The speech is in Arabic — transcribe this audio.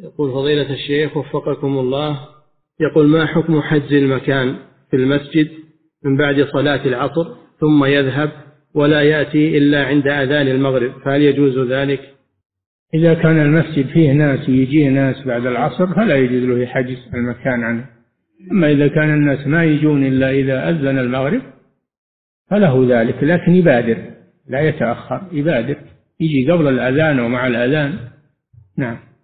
يقول فضيلة الشيخ وفقكم الله، يقول ما حكم حجز المكان في المسجد من بعد صلاة العصر ثم يذهب ولا يأتي إلا عند أذان المغرب، فهل يجوز ذلك؟ إذا كان المسجد فيه ناس يجي ناس بعد العصر فلا يجوز له حجز المكان عنه. أما إذا كان الناس ما يجون إلا إذا أذن المغرب فله ذلك، لكن يبادر لا يتأخر، يبادر يجي قبل الأذان ومع الأذان. نعم.